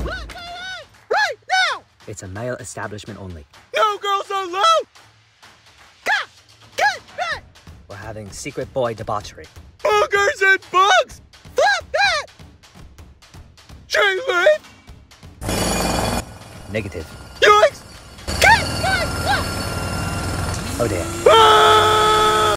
Right now! It's a male establishment only. No girls allowed! Get back! We're having secret boy debauchery. Boogers and bugs! Flop that! Jalen! Negative. Yikes! Oh dear. Ah!